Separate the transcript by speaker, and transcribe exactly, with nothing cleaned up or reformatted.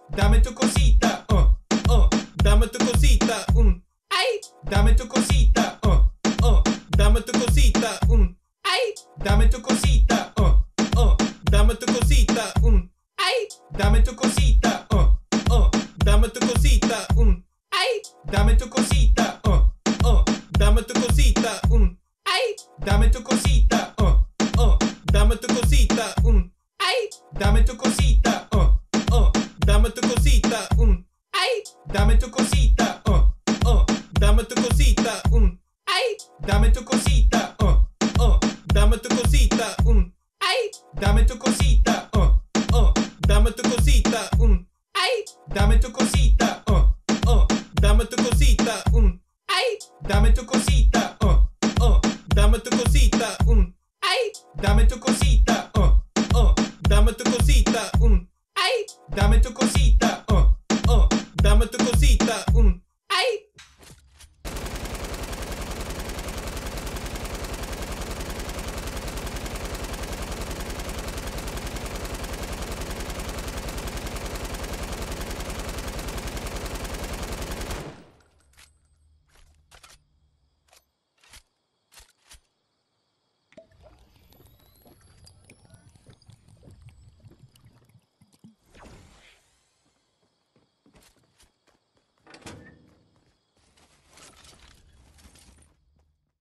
Speaker 1: dame tu cosita, uh, uh, dame tu cosita, um, ay, dame tu cosita, uh, uh, dame tu cosita, um, ay, dame tu cosita, uh, uh, dame tu cosita, um, ay, dame tu cosita, uh, uh, dame tu cosita, um, ay, dame tu cosita, uh, uh, dame tu cosita, um, ay, dame tu cosita, uh, uh, dame tu cosita, um, ay, dame tu cosita, uh, uh, dame tu cosita, um, ay, dame tu cosita, uh, uh, dame tu cosita, um, ay, dame tu cosita, uh, uh, dame tu cosita, um, ay, dame tu cosita, uh, uh, dame tu cosita, um, ay, dame tu cosita, uh, uh, dame tu cosita, um, ay, dame tu cosita, uh, uh, dame tu cosita, um, ay, dame tu cosita, uh, uh, dame tu cosita, um, ay, dame tu cosita.